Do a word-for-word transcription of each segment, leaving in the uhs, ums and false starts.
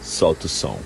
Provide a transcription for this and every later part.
Solta o som.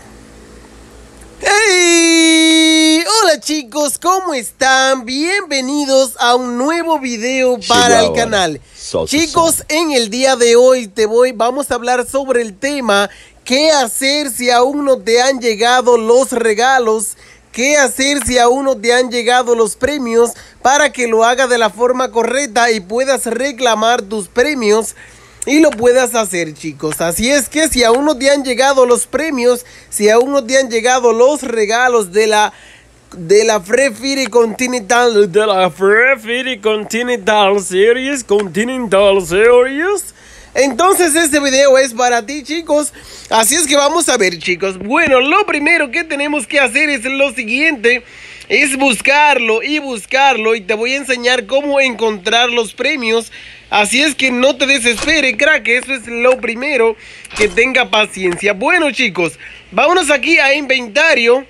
¡Hey! Hola chicos, ¿cómo están? Bienvenidos a un nuevo video para el canal. Chicos, en el día de hoy te voy, vamos a hablar sobre el tema ¿qué hacer si aún no te han llegado los regalos? ¿Qué hacer si aún no te han llegado los premios? Para que lo hagas de la forma correcta y puedas reclamar tus premios y lo puedas hacer, chicos. Así es que si aún no te han llegado los premios, si aún no te han llegado los regalos de la de la Free Fire Continental, de la Free Fire Continental Series, Continental Series, entonces este video es para ti, chicos. Así es que vamos a ver, chicos. Bueno, lo primero que tenemos que hacer es lo siguiente. Es buscarlo y buscarlo. Y te voy a enseñar cómo encontrar los premios. Así es que no te desesperes, crack. Eso es lo primero. Que tenga paciencia. Bueno, chicos, vámonos aquí a inventario.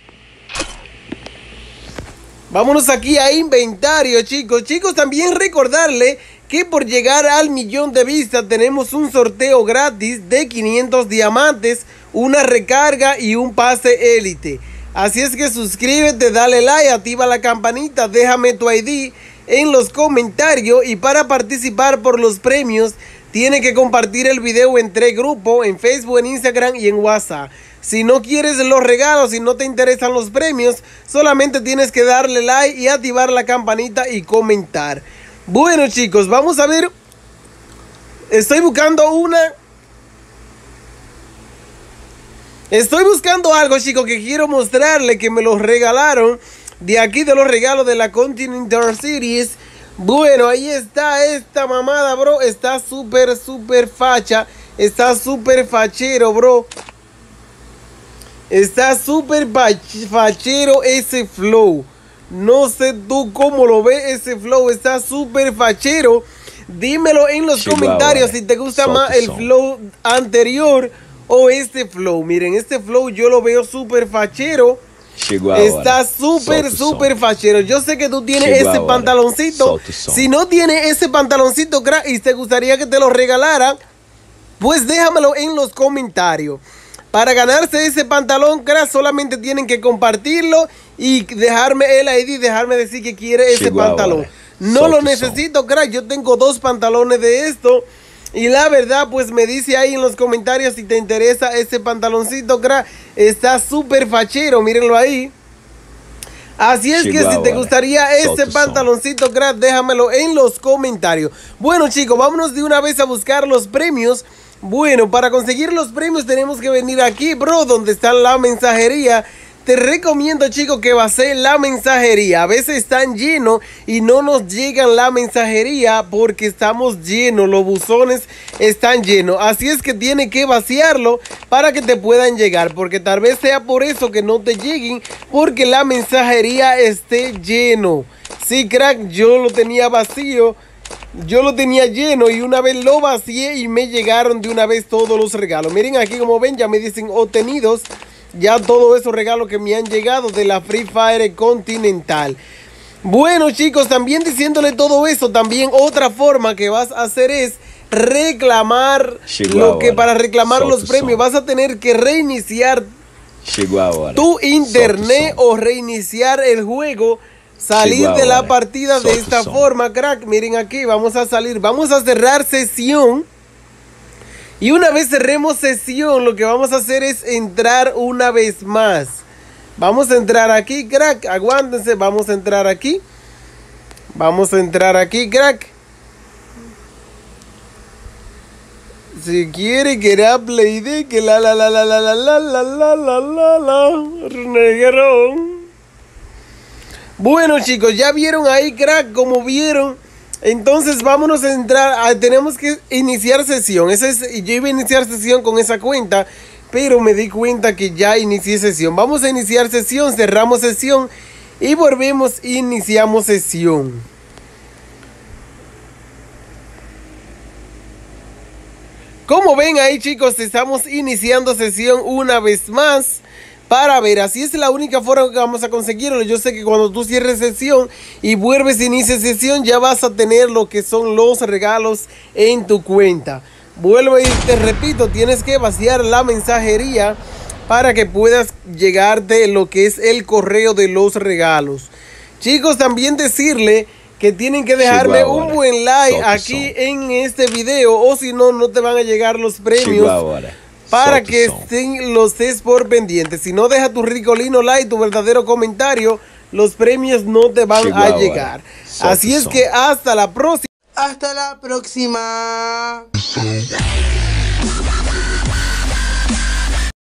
Vámonos aquí a inventario, chicos. Chicos, también recordarle que por llegar al millón de vistas tenemos un sorteo gratis de quinientos diamantes, una recarga y un pase élite. Así es que suscríbete, dale like, activa la campanita, déjame tu I D en los comentarios. Y para participar por los premios tienes que compartir el video en tres grupos, en Facebook, en Instagram y en WhatsApp. Si no quieres los regalos, si no te interesan los premios, solamente tienes que darle like y activar la campanita y comentar. Bueno, chicos, vamos a ver. Estoy buscando una... Estoy buscando algo, chicos, que quiero mostrarle, que me lo regalaron de aquí, de los regalos de la Continental Series. Bueno, ahí está esta mamada, bro. Está súper, súper facha. Está súper fachero, bro. Está súper fachero ese flow. No sé tú cómo lo ves ese flow. Está súper fachero. Dímelo en los Chihuahua, comentarios si te gusta Solta más el son. flow anterior o este flow. Miren, este flow yo lo veo súper fachero. Chihuahua, está súper, súper fachero. Yo sé que tú tienes Chihuahua, ese pantaloncito. Si no tienes ese pantaloncito, crack, y te gustaría que te lo regalara, pues déjamelo en los comentarios. Para ganarse ese pantalón, crack, solamente tienen que compartirlo y dejarme el I D, dejarme decir que quiere ese Chihuahua, pantalón. No lo necesito, crack. Yo tengo dos pantalones de esto. Y la verdad, pues me dice ahí en los comentarios si te interesa ese pantaloncito, crack. Está súper fachero, mírenlo ahí. Así es Chihuahua, que si te gustaría ese pantaloncito, crack, déjamelo en los comentarios. Bueno, chicos, vámonos de una vez a buscar los premios. Bueno, para conseguir los premios tenemos que venir aquí, bro, donde está la mensajería. Te recomiendo, chicos, que vacies la mensajería. A veces están llenos y no nos llegan la mensajería porque estamos llenos. Los buzones están llenos. Así es que tienes que vaciarlo para que te puedan llegar. Porque tal vez sea por eso que no te lleguen, porque la mensajería esté lleno. Sí, crack, yo lo tenía vacío. Yo lo tenía lleno y una vez lo vacié y me llegaron de una vez todos los regalos. Miren aquí como ven, ya me dicen obtenidos. Ya todos esos regalos que me han llegado de la Free Fire Continental. Bueno, chicos, también diciéndole todo eso, también otra forma que vas a hacer es reclamar Chihuahua, lo que para reclamar los premios vas a tener que reiniciar Chihuahua, tu internet o reiniciar el juego, salir Chihuahua, de la partida de esta forma, crack. Miren aquí, vamos a salir, vamos a cerrar sesión. Y una vez cerremos sesión, lo que vamos a hacer es entrar una vez más. Vamos a entrar aquí, crack. Aguántense, vamos a entrar aquí. Vamos a entrar aquí, crack. Si quiere que era play de que la la la la la la la la la la la la negrón. Bueno, chicos, ya vieron ahí, crack, como vieron. Entonces vámonos a entrar, a, tenemos que iniciar sesión. Ese es, yo iba a iniciar sesión con esa cuenta, pero me di cuenta que ya inicié sesión. Vamos a iniciar sesión, cerramos sesión y volvemos, iniciamos sesión. Como ven ahí, chicos, estamos iniciando sesión una vez más. Para ver, así es la única forma que vamos a conseguirlo. Yo sé que cuando tú cierres sesión y vuelves a iniciar sesión, ya vas a tener lo que son los regalos en tu cuenta. Vuelvo y te repito, tienes que vaciar la mensajería para que puedas llegarte lo que es el correo de los regalos. Chicos, también decirle que tienen que dejarme un buen like aquí en este video, o si no, no te van a llegar los premios para que estén los estés por pendientes. Si no, deja tu ricolino like, tu verdadero comentario, los premios no te van a llegar. Así es que hasta la próxima. Hasta la próxima.